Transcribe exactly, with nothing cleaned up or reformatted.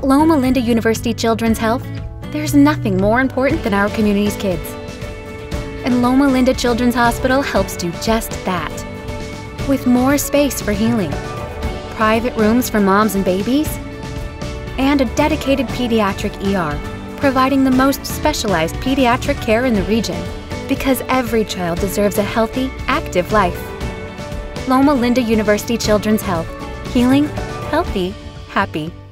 At Loma Linda University Children's Health, there's nothing more important than our community's kids. And Loma Linda Children's Hospital helps do just that. With more space for healing, private rooms for moms and babies, and a dedicated pediatric E R, providing the most specialized pediatric care in the region, because every child deserves a healthy, active life. Loma Linda University Children's Health. Healing, healthy, happy.